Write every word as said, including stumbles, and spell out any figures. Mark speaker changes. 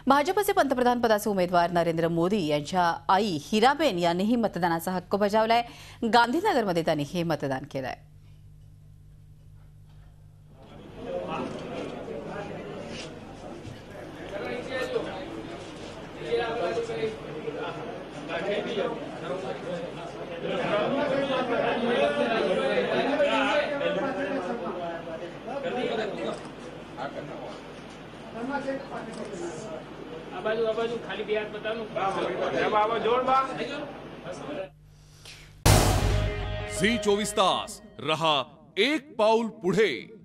Speaker 1: भाजपचे पंतप्रधान पदाचे उमेदवार नरेंद्र मोदी यांच्या आई हिराबेन यांनीही मतदानाचा हक्क बजावलाय। गांधीनगरमध्ये त्यांनी हे मतदान केलंय।
Speaker 2: आबाजू आबाजू खाली बिहार बतानो बाबा जोड़ बा।
Speaker 3: झी चोवीस तास रहा एक पाऊल पुढे।